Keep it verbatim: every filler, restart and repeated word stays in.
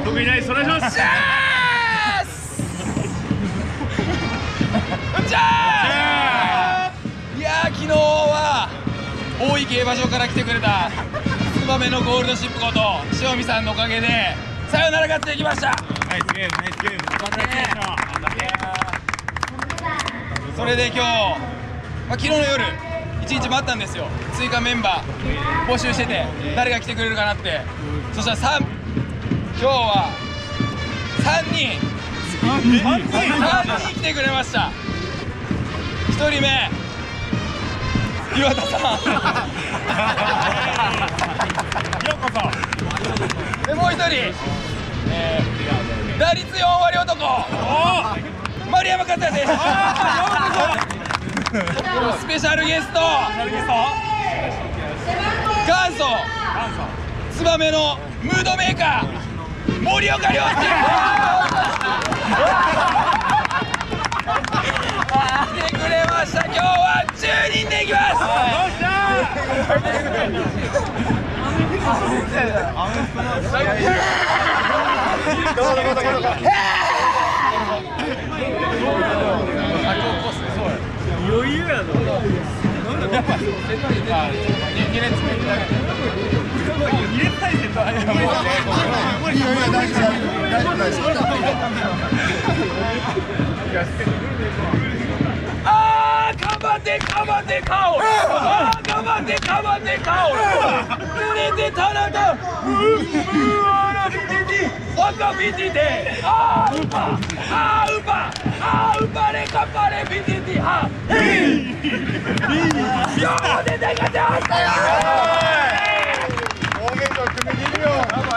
得意ないです。お願いします。 じゃあいやー、昨日は大井競馬場から来てくれたツバメのゴールドシップこと塩見さんのおかげでさよなら勝ちできました。 ナイスゲーム、ナイスゲーム。 それで今日、まあ、昨日の夜一日待ったんですよ。追加メンバー募集してて誰が来てくれるかなって。そしたらさん今日はさんにんさんにん来てくれました。ひとりめ岩田さんようこそ。 でもう一人、えー、打率よん割男丸山克也選手。スペシャルゲスト元祖ツバメのムードメーカー森岡亮介来てくれました。今日はじゅうにんでいきます。 余裕やぞ。 やっぱに列目だけ二列対戦だ。 いやいや大丈夫大丈夫大丈夫。 あー頑張って頑張って顔。あー頑張って頑張って顔。濡れてたらだ。ううわらびてて若びてて。あーうぱあーうぱあーうぱれかぱれびてては。へい。よーででかてあったよ。 大喧嘩組み切るよ。